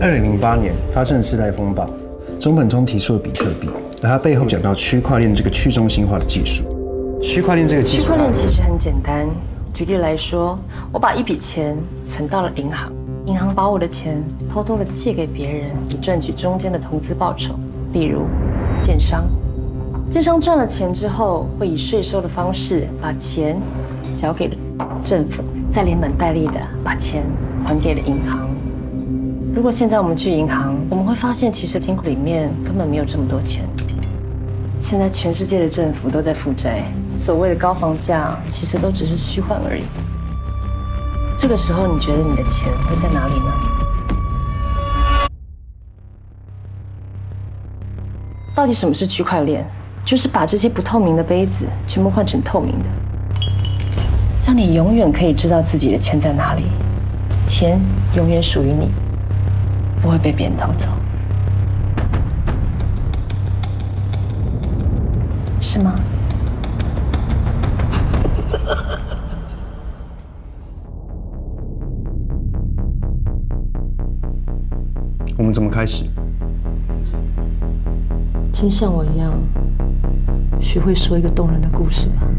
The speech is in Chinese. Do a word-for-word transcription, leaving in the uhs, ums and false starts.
二零零八年发生了次贷风暴，中本聪提出了比特币，而他背后讲到区块链这个去中心化的技术。区块链这个技术， 区块链其实很简单。举例来说，我把一笔钱存到了银行，银行把我的钱偷偷的借给别人，以赚取中间的投资报酬。例如，建商，建商赚了钱之后，会以税收的方式把钱交给了政府，再连本带利的把钱还给了银行。如果现在我们去银行，我们会发现其实金库里面根本没有这么多钱。现在全世界的政府都在负债，所谓的高房价其实都只是虚幻而已。这个时候，你觉得你的钱会在哪里呢？到底什么是区块链？就是把这些不透明的杯子全部换成透明的，这样你永远可以知道自己的钱在哪里，钱永远属于你，不会被别人偷走，是吗？ 我们怎么开始？ 先像我一样，学会说一个动人的故事吧。